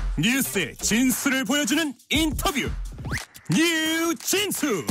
뉴스의 진수를 보여주는 인터뷰 뉴진수.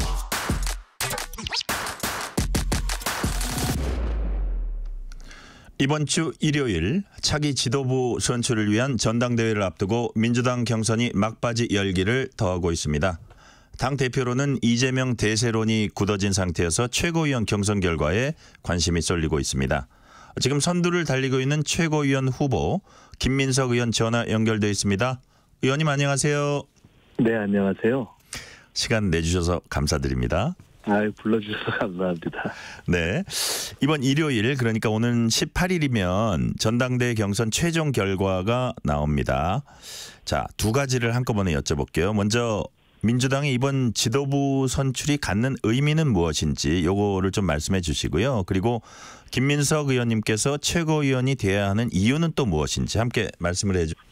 이번 주 일요일 차기 지도부 선출을 위한 전당대회를 앞두고 민주당 경선이 막바지 열기를 더하고 있습니다. 당 대표로는 이재명 대세론이 굳어진 상태여서 최고위원 경선 결과에 관심이 쏠리고 있습니다. 지금 선두를 달리고 있는 최고위원 후보 김민석 의원 전화 연결돼 있습니다. 의원님 안녕하세요. 네, 안녕하세요. 시간 내주셔서 감사드립니다. 불러주셔서 감사합니다. 네, 이번 일요일 그러니까 오늘 18일이면 전당대회 경선 최종 결과가 나옵니다. 자, 두 가지를 한꺼번에 여쭤볼게요. 먼저 민주당의 이번 지도부 선출이 갖는 의미는 무엇인지 요거를 좀 말씀해 주시고요. 그리고 김민석 의원님께서 최고위원이 돼야 하는 이유는 또 무엇인지 함께 말씀을 해 주세요.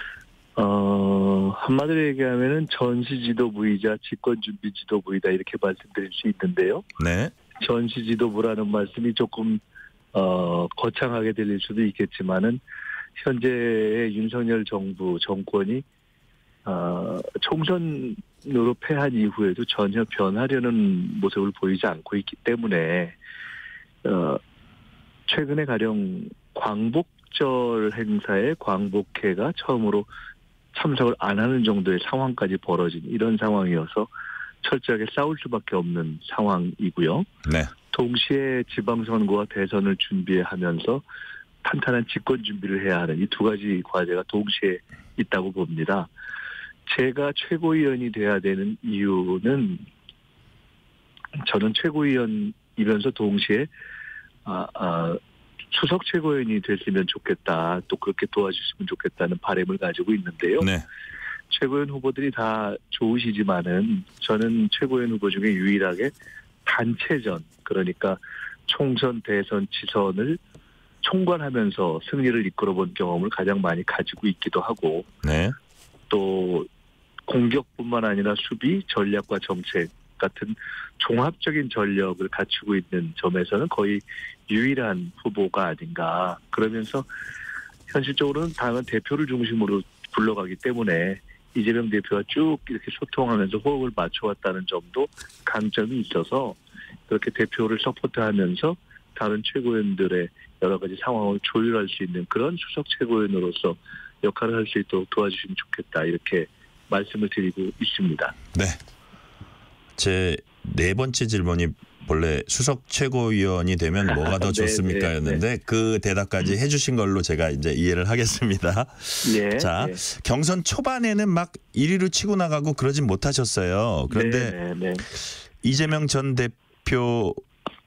한마디로 얘기하면은 전시 지도부이자 집권 준비 지도부이다 이렇게 말씀드릴 수 있는데요. 네. 전시 지도부라는 말씀이 조금 거창하게 들릴 수도 있겠지만은 현재의 윤석열 정부 정권이 총선으로 패한 이후에도 전혀 변하려는 모습을 보이지 않고 있기 때문에 최근에 가령 광복절 행사에 광복회가 처음으로 참석을 안 하는 정도의 상황까지 벌어진 이런 상황이어서 철저하게 싸울 수밖에 없는 상황이고요. 네. 동시에 지방선거와 대선을 준비하면서 탄탄한 집권 준비를 해야 하는 이 두 가지 과제가 동시에 있다고 봅니다. 제가 최고위원이 돼야 되는 이유는 저는 최고위원이면서 동시에 수석 최고위원이 됐으면 좋겠다. 또 그렇게 도와주시면 좋겠다는 바람을 가지고 있는데요. 네. 최고위원 후보들이 다 좋으시지만은 저는 최고위원 후보 중에 유일하게 단체전, 그러니까 총선, 대선, 지선을 총괄하면서 승리를 이끌어본 경험을 가장 많이 가지고 있기도 하고, 네. 또 공격뿐만 아니라 수비, 전략과 정책 같은 종합적인 전력을 갖추고 있는 점에서는 거의 유일한 후보가 아닌가. 그러면서 현실적으로는 당은 대표를 중심으로 굴러가기 때문에 이재명 대표와 쭉 이렇게 소통하면서 호흡을 맞춰왔다는 점도 강점이 있어서 그렇게 대표를 서포트하면서 다른 최고위원들의 여러 가지 상황을 조율할 수 있는 그런 수석 최고위원으로서 역할을 할 수 있도록 도와주시면 좋겠다, 이렇게 말씀을 드리고 있습니다. 네. 제 네 번째 질문이 본래 수석 최고위원이 되면 뭐가 더 좋습니까? 였는데 그 대답까지 해주신 걸로 제가 이제 이해를 하겠습니다. 네. 자, 경선 초반에는 막 1위로 치고 나가고 그러진 못하셨어요. 그런데 이재명 전 대표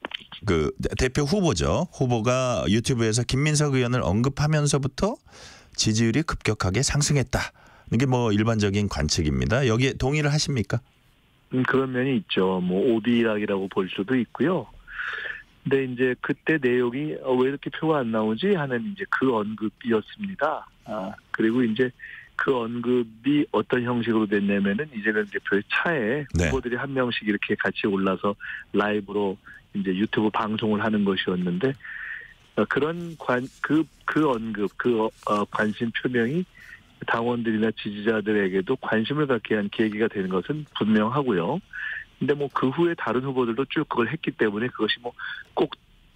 대표 후보죠. 후보가 유튜브에서 김민석 의원을 언급하면서부터 지지율이 급격하게 상승했다. 이게 뭐 일반적인 관측입니다. 여기에 동의를 하십니까? 그런 면이 있죠. 뭐 오비락이라고 볼 수도 있고요. 근데 이제 그때 내용이 왜 이렇게 표가 안 나오지 하는 이제 그 언급이었습니다. 그리고 이제 그 언급이 어떤 형식으로 됐냐면은 이재명 대표의 차에 후보들이 한 명씩 이렇게 같이 올라서 라이브로 이제 유튜브 방송을 하는 것이었는데, 그런 언급, 관심 표명이 당원들이나 지지자들에게도 관심을 갖게 한 계기가 되는 것은 분명하고요. 근데 뭐 그 후에 다른 후보들도 쭉 그걸 했기 때문에 그것이 뭐 꼭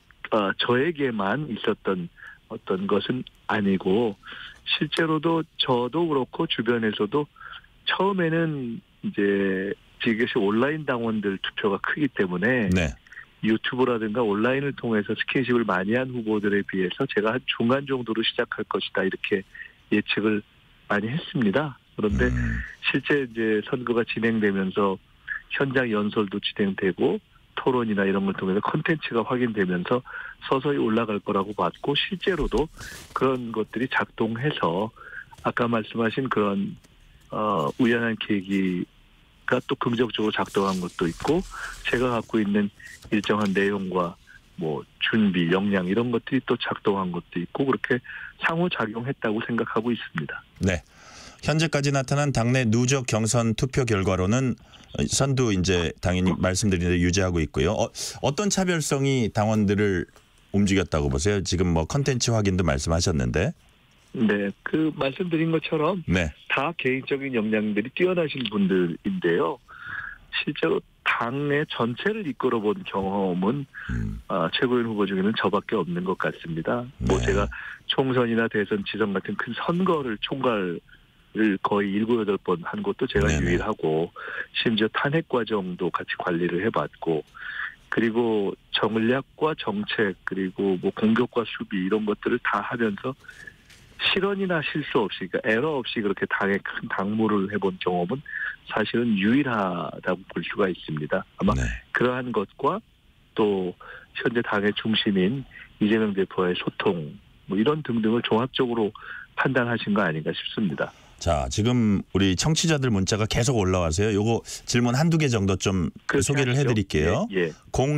저에게만 있었던 어떤 것은 아니고, 실제로도 저도 그렇고 주변에서도 처음에는 이제 이것이 온라인 당원들 투표가 크기 때문에 유튜브라든가 온라인을 통해서 스킨십을 많이 한 후보들에 비해서 제가 한 중간 정도로 시작할 것이다, 이렇게 예측을 많이 했습니다. 그런데 실제 이제 선거가 진행되면서 현장 연설도 진행되고 토론이나 이런 걸 통해서 콘텐츠가 확인되면서 서서히 올라갈 거라고 봤고, 실제로도 그런 것들이 작동해서 아까 말씀하신 그런 우연한 계기가 또 긍정적으로 작동한 것도 있고, 제가 갖고 있는 일정한 내용과 뭐 준비, 역량 이런 것들이 또 작동한 것도 있고, 그렇게 상호작용했다고 생각하고 있습니다. 네. 현재까지 나타난 당내 누적 경선 투표 결과로는 선두 이제 당연히 말씀드린 대로 유지하고 있고요. 어떤 차별성이 당원들을 움직였다고 보세요? 지금 뭐 컨텐츠 확인도 말씀하셨는데. 네, 그 말씀드린 것처럼 네. 다 개인적인 역량들이 뛰어나신 분들인데요. 실제로 당의 전체를 이끌어본 경험은 최고위원 후보 중에는 저밖에 없는 것 같습니다. 뭐 네. 제가 총선이나 대선, 지선 같은 큰 선거를 총괄을 거의 7, 8번 한 것도 제가 네네. 유일하고 심지어 탄핵 과정도 같이 관리를 해봤고 그리고 전략과 정책 그리고 뭐 공격과 수비 이런 것들을 다 하면서 실언이나 실수 없이 그러니까 에러 없이 그렇게 당에 큰 당무를 해본 경험은 사실은 유일하다고 볼 수가 있습니다. 아마 네. 그러한 것과 또 현재 당의 중심인 이재명 대표와의 소통 뭐 이런 등등을 종합적으로 판단하신 거 아닌가 싶습니다. 자, 지금 우리 청취자들 문자가 계속 올라와서요. 요거 질문 한두 개 정도 좀 소개를 하시죠. 해드릴게요. 예.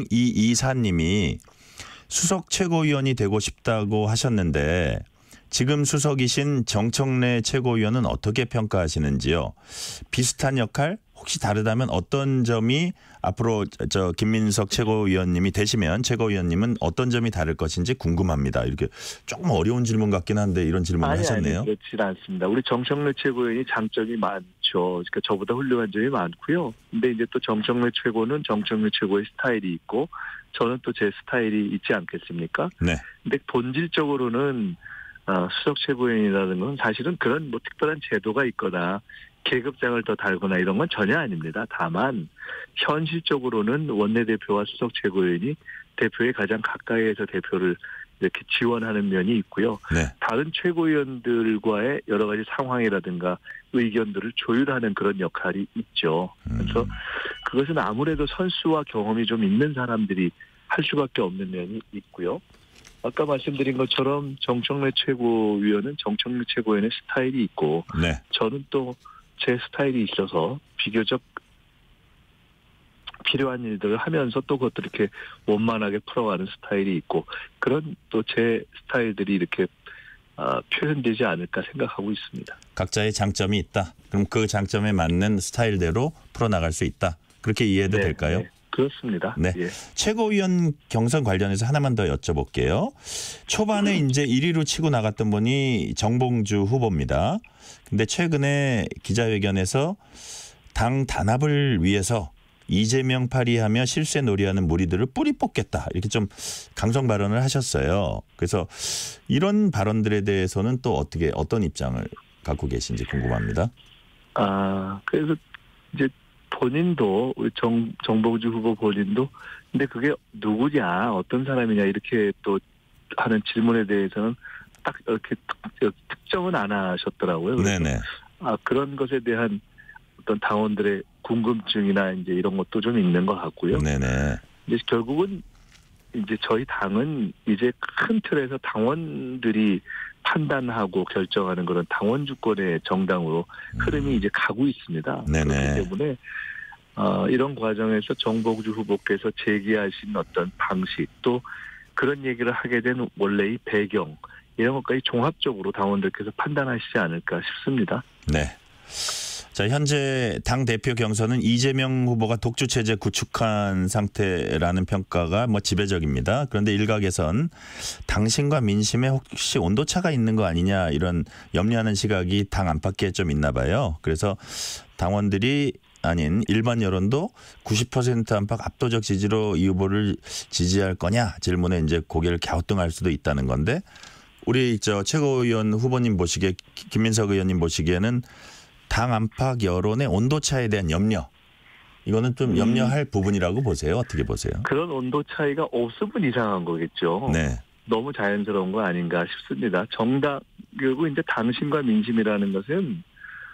0224님이 수석 최고위원이 되고 싶다고 하셨는데 지금 수석이신 정청래 최고위원은 어떻게 평가하시는지요? 비슷한 역할? 혹시 다르다면 어떤 점이 앞으로 김민석 최고위원님이 되시면 최고위원님은 어떤 점이 다를 것인지 궁금합니다. 이렇게 조금 어려운 질문 같긴 한데 이런 질문을 하셨네요. 아니, 그렇지 않습니다. 우리 정청래 최고위원이 장점이 많죠. 그러니까 저보다 훌륭한 점이 많고요. 근데 이제 또 정청래 최고는 정청래 최고의 스타일이 있고 저는 또 제 스타일이 있지 않겠습니까? 네. 근데 본질적으로는 수석 최고위원이라는 건 사실은 그런 뭐 특별한 제도가 있거나 계급장을 더 달거나 이런 건 전혀 아닙니다. 다만 현실적으로는 원내대표와 수석 최고위원이 대표의 가장 가까이에서 대표를 이렇게 지원하는 면이 있고요. 네. 다른 최고위원들과의 여러 가지 상황이라든가 의견들을 조율하는 그런 역할이 있죠. 그래서 그것은 아무래도 선수와 경험이 좀 있는 사람들이 할 수밖에 없는 면이 있고요. 아까 말씀드린 것처럼 정청래 최고위원은 정청래 최고위원의 스타일이 있고 네. 저는 또 제 스타일이 있어서 비교적 필요한 일들을 하면서 또 그것들을 이렇게 원만하게 풀어가는 스타일이 있고 그런 또 제 스타일들이 이렇게 표현되지 않을까 생각하고 있습니다. 각자의 장점이 있다. 그럼 그 장점에 맞는 스타일대로 풀어나갈 수 있다. 그렇게 이해도 네, 될까요? 네, 그렇습니다. 네. 예. 최고위원 경선 관련해서 하나만 더 여쭤볼게요. 초반에 이제 1위로 치고 나갔던 분이 정봉주 후보입니다. 근데 최근에 기자회견에서 당 단합을 위해서 이재명 파리하며 실세 놀이하는 무리들을 뿌리 뽑겠다. 이렇게 좀 강성 발언을 하셨어요. 그래서 이런 발언들에 대해서는 또 어떤 입장을 갖고 계신지 궁금합니다. 그래서 이제 본인도 우리 정봉주 후보 본인도 근데 그게 누구냐 어떤 사람이냐 이렇게 또 하는 질문에 대해서는 딱 이렇게 특정은 안 하셨더라고요. 네네. 그런 것에 대한 어떤 당원들의 궁금증이나 이제 이런 것도 좀 있는 것 같고요. 네네. 이제 결국은 이제 저희 당은 이제 큰 틀에서 당원들이 판단하고 결정하는 그런 당원 주권의 정당으로 흐름이 이제 가고 있습니다. 네네. 그렇기 때문에 이런 과정에서 정봉주 후보께서 제기하신 어떤 방식 또 그런 얘기를 하게 된 원래의 배경 이런 것까지 종합적으로 당원들께서 판단하시지 않을까 싶습니다. 네. 자, 현재 당 대표 경선은 이재명 후보가 독주 체제 구축한 상태라는 평가가 지배적입니다. 그런데 일각에선 당신과 민심에 혹시 온도차가 있는 거 아니냐 이런 염려하는 시각이 당 안팎에 좀 있나 봐요. 그래서 당원들이 아닌 일반 여론도 90% 안팎 압도적 지지로 이 후보를 지지할 거냐 질문에 이제 고개를 갸우뚱할 수도 있다는 건데 우리 최고위원 후보님 보시기에 김민석 의원님 보시기에는 당 안팎 여론의 온도차에 대한 염려 이거는 좀 염려할 부분이라고 보세요. 어떻게 보세요? 그런 온도 차이가 없으면 이상한 거겠죠. 네. 너무 자연스러운 거 아닌가 싶습니다. 정당 결국 이제 당신과 민심이라는 것은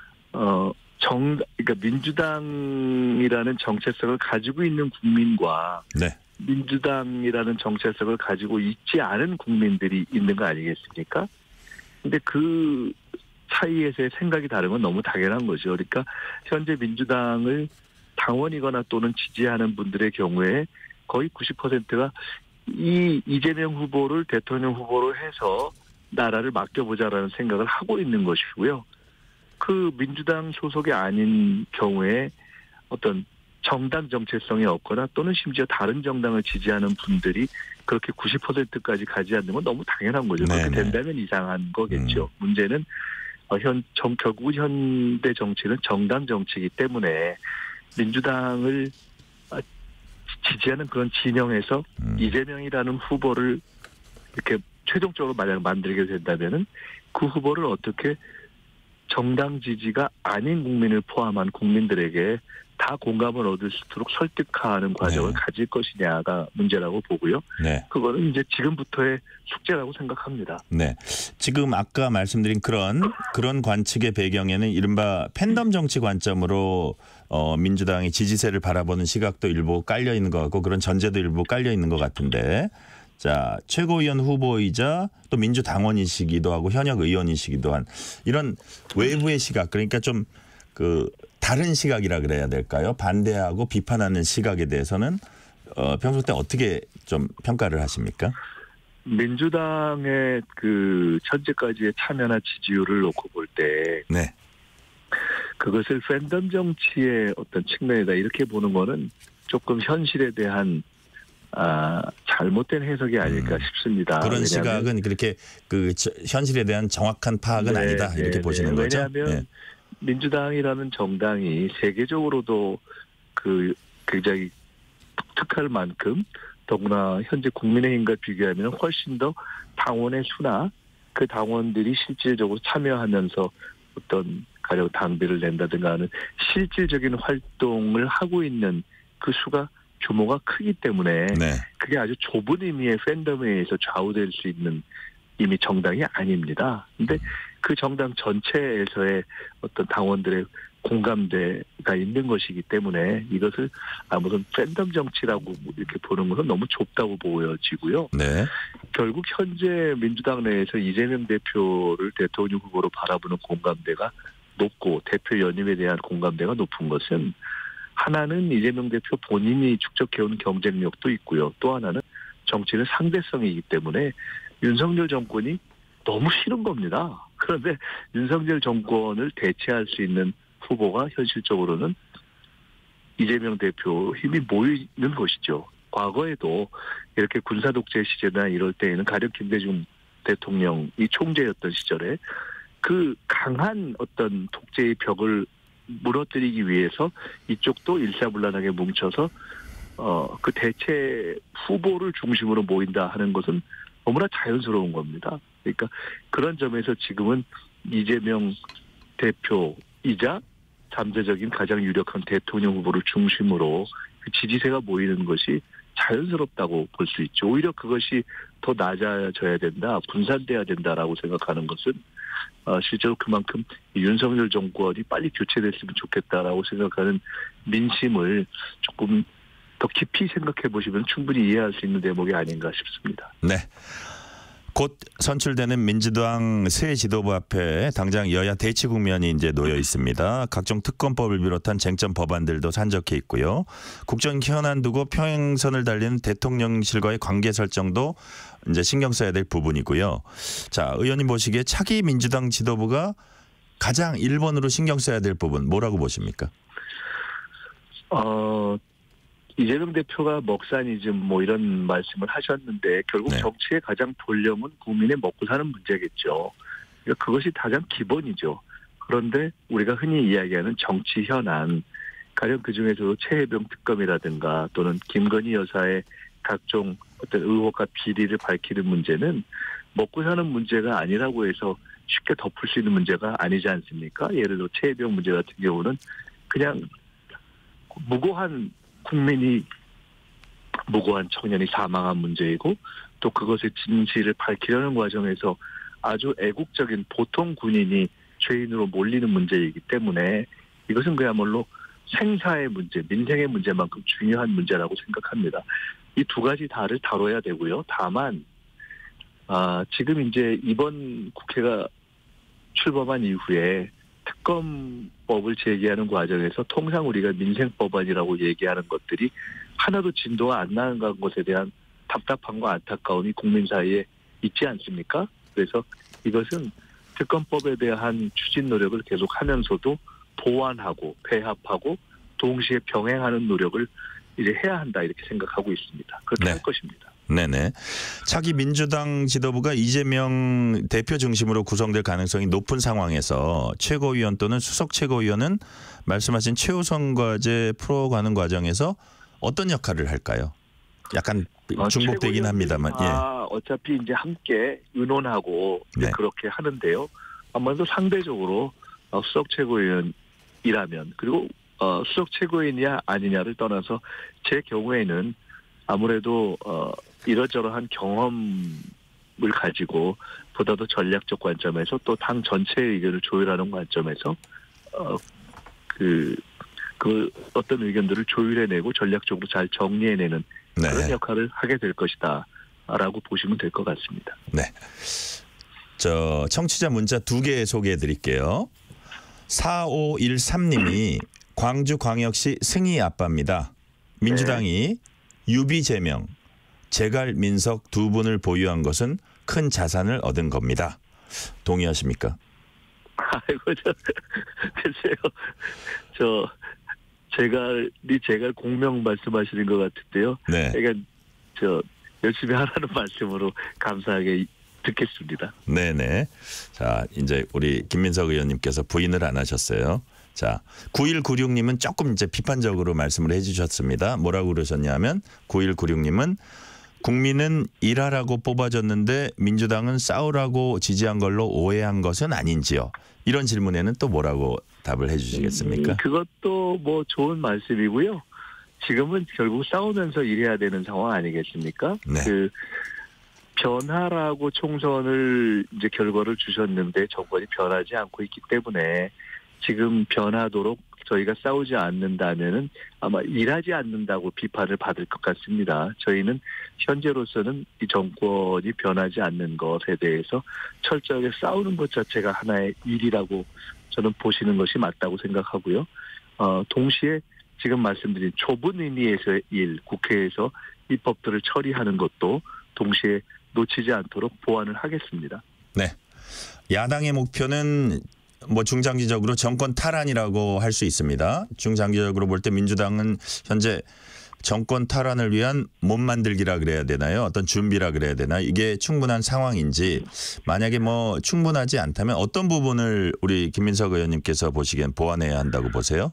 그러니까 민주당이라는 정체성을 가지고 있는 국민과 네. 민주당이라는 정체성을 가지고 있지 않은 국민들이 있는 거 아니겠습니까? 근데 그 사이에서의 생각이 다른 건 너무 당연한 거죠. 그러니까 현재 민주당을 당원이거나 또는 지지하는 분들의 경우에 거의 90%가 이 이재명 후보를 대통령 후보로 해서 나라를 맡겨보자라는 생각을 하고 있는 것이고요. 그 민주당 소속이 아닌 경우에 어떤 정당 정체성이 없거나 또는 심지어 다른 정당을 지지하는 분들이 그렇게 90%까지 가지 않는 건 너무 당연한 거죠. 그렇게 된다면 이상한 거겠죠. 문제는 결국은 현대 정치는 정당 정치이기 때문에 민주당을 지지하는 그런 진영에서 이재명이라는 후보를 이렇게 최종적으로 만약 만들게 된다면은 그 후보를 어떻게 정당 지지가 아닌 국민을 포함한 국민들에게 다 공감을 얻을 수 있도록 설득하는 과정을 가질 것이냐가 문제라고 보고요. 네. 그거는 이제 지금부터의 숙제라고 생각합니다. 네. 지금 아까 말씀드린 그런 관측의 배경에는 이른바 팬덤 정치 관점으로 민주당의 지지세를 바라보는 시각도 일부 깔려 있는 것 같고 그런 전제도 일부 깔려 있는 것 같은데 자, 최고위원 후보이자 또 민주당원이시기도 하고 현역 의원이시기도 한 이런 외부의 시각 그러니까 좀 다른 시각이라 그래야 될까요? 반대하고 비판하는 시각에 대해서는 평소 때 어떻게 좀 평가를 하십니까? 민주당의 현재까지의 참여나 지지율을 놓고 볼 때 네. 그것을 팬덤 정치의 어떤 측면이다 이렇게 보는 거는 조금 현실에 대한 잘못된 해석이 아닐까 싶습니다. 그런 시각은 그렇게 현실에 대한 정확한 파악은 아니다 이렇게 보시는 거죠? 왜냐하면 민주당이라는 정당이 세계적으로도 굉장히 독특할 만큼 더구나 현재 국민의힘과 비교하면 훨씬 더 당원의 수나 그 당원들이 실질적으로 참여하면서 어떤 가령 당비를 낸다든가 하는 실질적인 활동을 하고 있는 그 수가 규모가 크기 때문에 그게 아주 좁은 의미의 팬덤에 의해서 좌우될 수 있는 이미 정당이 아닙니다. 근데 그 정당 전체에서의 어떤 당원들의 공감대가 있는 것이기 때문에 이것을 무슨 팬덤 정치라고 이렇게 보는 것은 너무 좁다고 보여지고요. 네. 결국 현재 민주당 내에서 이재명 대표를 대통령 후보로 바라보는 공감대가 높고 대표 연임에 대한 공감대가 높은 것은 하나는 이재명 대표 본인이 축적해온 경쟁력도 있고요. 또 하나는 정치는 상대성이기 때문에 윤석열 정권이 너무 싫은 겁니다. 그런데 윤석열 정권을 대체할 수 있는 후보가 현실적으로는 이재명 대표 힘이 모이는 것이죠. 과거에도 이렇게 군사독재 시제나 이럴 때에는 가령 김대중 대통령이 총재였던 시절에 그 강한 어떤 독재의 벽을 무너뜨리기 위해서 이쪽도 일사불란하게 뭉쳐서 그 대체 후보를 중심으로 모인다 하는 것은 너무나 자연스러운 겁니다. 그러니까 그런 점에서 지금은 이재명 대표이자 잠재적인 가장 유력한 대통령 후보를 중심으로 그 지지세가 모이는 것이 자연스럽다고 볼 수 있죠. 오히려 그것이 더 낮아져야 된다, 분산돼야 된다라고 생각하는 것은 실제로 그만큼 윤석열 정권이 빨리 교체됐으면 좋겠다라고 생각하는 민심을 조금 더 깊이 생각해 보시면 충분히 이해할 수 있는 대목이 아닌가 싶습니다. 네. 곧 선출되는 민주당 새 지도부 앞에 당장 여야 대치 국면이 이제 놓여 있습니다. 각종 특검법을 비롯한 쟁점 법안들도 산적해 있고요. 국정 현안 두고 평행선을 달리는 대통령실과의 관계 설정도 이제 신경 써야 될 부분이고요. 자, 의원님 보시기에 차기 민주당 지도부가 가장 1번으로 신경 써야 될 부분 뭐라고 보십니까? 이재명 대표가 먹사니즘 이런 말씀을 하셨는데 결국 정치의 가장 본령은 국민의 먹고 사는 문제겠죠. 그러니까 그것이 가장 기본이죠. 그런데 우리가 흔히 이야기하는 정치 현안, 가령 그중에서도 최혜병 특검이라든가 또는 김건희 여사의 각종 어떤 의혹과 비리를 밝히는 문제는 먹고 사는 문제가 아니라고 해서 쉽게 덮을 수 있는 문제가 아니지 않습니까? 예를 들어 최혜병 문제 같은 경우는 그냥 무고한 청년이 사망한 문제이고 또 그것의 진실을 밝히려는 과정에서 아주 애국적인 보통 군인이 죄인으로 몰리는 문제이기 때문에 이것은 그야말로 생사의 문제, 민생의 문제만큼 중요한 문제라고 생각합니다. 이 두 가지 다를 다뤄야 되고요. 다만 지금 이제 이번 국회가 출범한 이후에 특검법을 제기하는 과정에서 통상 우리가 민생법안이라고 얘기하는 것들이 하나도 진도가 안 나간 것에 대한 답답함과 안타까움이 국민 사이에 있지 않습니까? 그래서 이것은 특검법에 대한 추진 노력을 계속하면서도 보완하고 배합하고 동시에 병행하는 노력을 이제 해야 한다 이렇게 생각하고 있습니다. 그렇게 네. 할 것입니다. 네네. 차기 민주당 지도부가 이재명 대표 중심으로 구성될 가능성이 높은 상황에서 최고위원 또는 수석 최고위원은 말씀하신 최우선 과제 풀어가는 과정에서 어떤 역할을 할까요? 약간 중복되긴 합니다만. 어차피 이제 함께 의논하고 이제 네. 그렇게 하는데요. 아무래도 상대적으로 수석 최고위원이라면 그리고 수석 최고위원이냐 아니냐를 떠나서 제 경우에는 아무래도 이러저러한 경험을 가지고 보다 더 전략적 관점에서 또 당 전체의 의견을 조율하는 관점에서 그 어떤 의견들을 조율해내고 전략적으로 잘 정리해내는 네. 그런 역할을 하게 될 것이다라고 보시면 될 것 같습니다. 네. 저 청취자 문자 2개 소개해 드릴게요. 4513님이 광주광역시 승희 아빠입니다. 민주당이 유비재명, 재갈민석 두 분을 보유한 것은 큰 자산을 얻은 겁니다. 동의하십니까? 아이고, 글쎄요. 제갈 공명 말씀하시는 것 같은데요. 네. 그러니까 열심히 하라는 말씀으로 감사하게 듣겠습니다. 네네. 자, 이제 우리 김민석 의원님께서 부인을 안 하셨어요. 자, 9196님은 조금 이제 비판적으로 말씀을 해주셨습니다. 뭐라고 그러셨냐면 9196님은 국민은 일하라고 뽑아줬는데 민주당은 싸우라고 지지한 걸로 오해한 것은 아닌지요. 이런 질문에는 또 뭐라고 답을 해주시겠습니까? 그것도 뭐 좋은 말씀이고요. 지금은 결국 싸우면서 일해야 되는 상황 아니겠습니까? 네. 변화라고 총선을 이제 결과를 주셨는데 정권이 변하지 않고 있기 때문에 지금 변하도록 저희가 싸우지 않는다면은 아마 일하지 않는다고 비판을 받을 것 같습니다. 저희는 현재로서는 이 정권이 변하지 않는 것에 대해서 철저하게 싸우는 것 자체가 하나의 일이라고 저는 보시는 것이 맞다고 생각하고요. 동시에 지금 말씀드린 좁은 의미에서의 일, 국회에서 입법들을 처리하는 것도 동시에 놓치지 않도록 보완을 하겠습니다. 네. 야당의 목표는 뭐 중장기적으로 정권 탈환이라고 할 수 있습니다. 중장기적으로 볼 때 민주당은 현재 정권 탈환을 위한 몸 만들기라 그래야 되나요? 어떤 준비라 그래야 되나? 이게 충분한 상황인지 만약에 뭐 충분하지 않다면 어떤 부분을 우리 김민석 의원님께서 보시기엔 보완해야 한다고 보세요?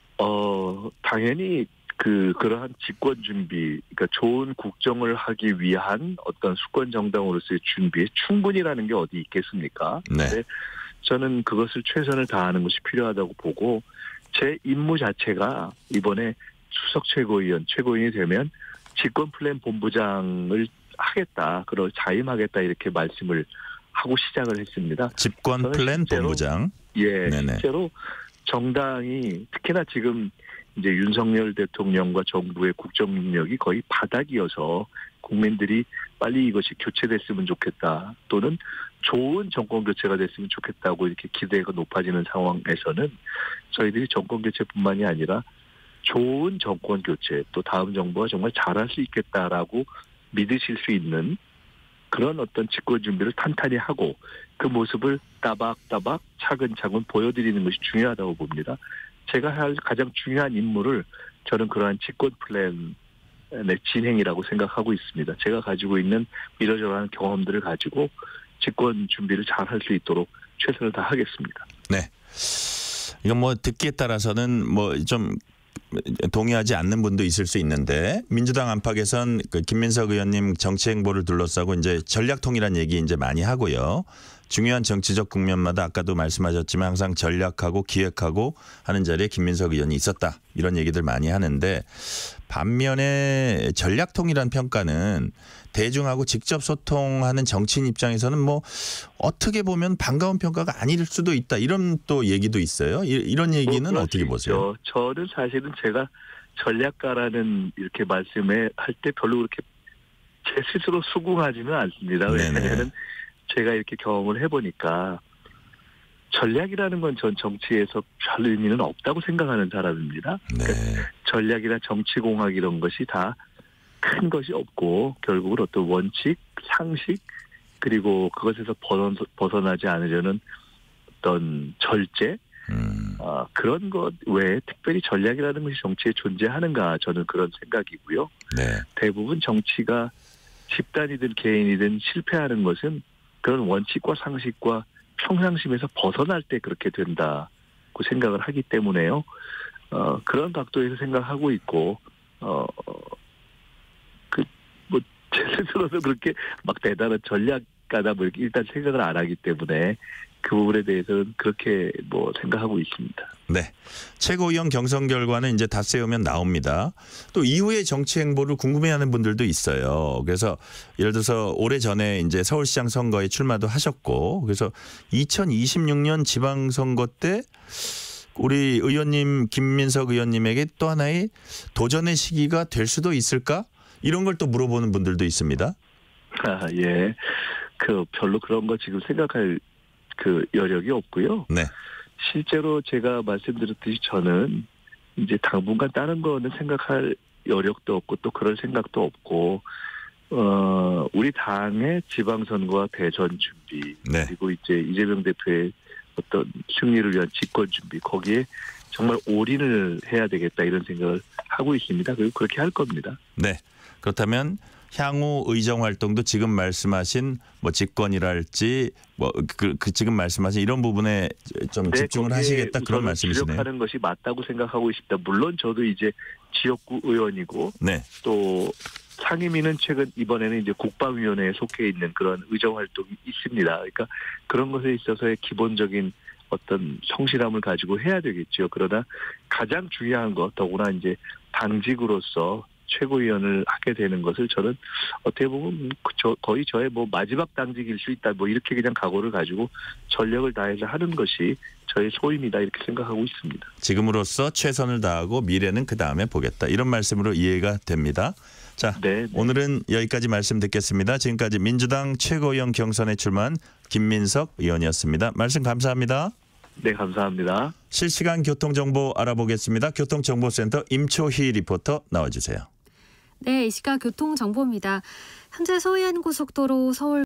당연히 그러한 집권 준비, 그러니까 좋은 국정을 하기 위한 어떤 수권 정당으로서의 준비에 충분이라는 게 어디 있겠습니까? 네. 근데 저는 그것을 최선을 다하는 것이 필요하다고 보고 제 임무 자체가 이번에 수석 최고위원이 되면 집권 플랜 본부장을 하겠다, 그리고 자임하겠다 이렇게 말씀을 하고 시작을 했습니다. 집권 플랜 본부장. 예, 네네. 실제로 정당이 특히나 지금 이제 윤석열 대통령과 정부의 국정 능력이 거의 바닥이어서 국민들이 빨리 이것이 교체됐으면 좋겠다, 또는 좋은 정권 교체가 됐으면 좋겠다고 이렇게 기대가 높아지는 상황에서는 저희들이 정권 교체뿐만이 아니라 좋은 정권 교체, 또 다음 정부가 정말 잘할 수 있겠다라고 믿으실 수 있는 그런 어떤 집권 준비를 탄탄히 하고 그 모습을 따박따박 차근차근 보여드리는 것이 중요하다고 봅니다. 제가 할 가장 중요한 임무를 저는 그러한 집권 플랜의 진행이라고 생각하고 있습니다. 제가 가지고 있는 이러저러한 경험들을 가지고 집권 준비를 잘 할 수 있도록 최선을 다하겠습니다. 네. 이건 뭐 듣기에 따라서는 뭐 좀 동의하지 않는 분도 있을 수 있는데 민주당 안팎에선 그 김민석 의원님 정치 행보를 둘러싸고 이제 전략통이라는 얘기 이제 많이 하고요. 중요한 정치적 국면마다 아까도 말씀하셨지만 항상 전략하고 기획하고 하는 자리에 김민석 의원이 있었다. 이런 얘기들 많이 하는데 반면에 전략통이라는 평가는 대중하고 직접 소통하는 정치인 입장에서는 뭐 어떻게 보면 반가운 평가가 아닐 수도 있다. 이런 또 얘기도 있어요. 이런 얘기는 어떻게 보세요? 저는 사실은 제가 전략가라는 이렇게 말씀을 할 때 별로 그렇게 제 스스로 수긍하지는 않습니다. 왜냐하면 제가 이렇게 경험을 해보니까 전략이라는 건 전 정치에서 별 의미는 없다고 생각하는 사람입니다. 네. 그러니까 전략이나 정치공학 이런 것이 다 큰 것이 없고 결국은 어떤 원칙, 상식, 그리고 그것에서 벗어나지 않으려는 어떤 절제, 그런 것 외에 특별히 전략이라는 것이 정치에 존재하는가 저는 그런 생각이고요. 네. 대부분 정치가 집단이든 개인이든 실패하는 것은 그런 원칙과 상식과 평상심에서 벗어날 때 그렇게 된다고 생각을 하기 때문에요. 그런 각도에서 생각하고 있고 제 스스로도 그렇게 막 대단한 전략가다 뭐 이렇게 일단 생각을 안 하기 때문에 그 부분에 대해서는 그렇게 생각하고 있습니다. 네. 최고위원 경선 결과는 이제 다 세우면 나옵니다. 또 이후의 정치 행보를 궁금해하는 분들도 있어요. 그래서 예를 들어서 오래전에 이제 서울시장 선거에 출마도 하셨고, 그래서 2026년 지방선거 때 우리 의원님 김민석 의원님에게 또 하나의 도전의 시기가 될 수도 있을까? 이런 걸 또 물어보는 분들도 있습니다. 예. 별로 그런 거 지금 생각할 여력이 없고요. 네. 실제로 제가 말씀드렸듯이 저는 이제 당분간 다른 거는 생각할 여력도 없고 또 그럴 생각도 없고, 우리 당의 지방선거와 대선 준비, 네. 그리고 이제 이재명 대표의 어떤 승리를 위한 집권 준비, 거기에 정말 올인을 해야 되겠다 이런 생각을 하고 있습니다. 그리고 그렇게 할 겁니다. 네. 그렇다면 향후 의정 활동도 지금 말씀하신 집권이랄지 지금 말씀하신 이런 부분에 좀 집중을 하시겠다 그런 말씀이시네요. 주력하는 것이 맞다고 생각하고 있습니다. 물론 저도 이제 지역구 의원이고 네. 또 상임위는 이번에는 이제 국방위원회에 속해 있는 그런 의정 활동이 있습니다. 그러니까 그런 것에 있어서의 기본적인 어떤 성실함을 가지고 해야 되겠죠. 그러나 가장 중요한 것, 더구나 이제 당직으로서 최고위원을 하게 되는 것을 저는 어떻게 보면 거의 저의 마지막 당직일 수 있다. 이렇게 그냥 각오를 가지고 전력을 다해서 하는 것이 저의 소임이다. 이렇게 생각하고 있습니다. 지금으로서 최선을 다하고 미래는 그 다음에 보겠다. 이런 말씀으로 이해가 됩니다. 자, 네. 오늘은 여기까지 말씀 듣겠습니다. 지금까지 민주당 최고위원 경선에 출마한 김민석 의원이었습니다. 말씀 감사합니다. 네, 감사합니다. 실시간 교통정보 알아보겠습니다. 교통정보센터 임초희 리포터 나와주세요. 네, 이 시각 교통정보입니다. 현재 서해안고속도로 서울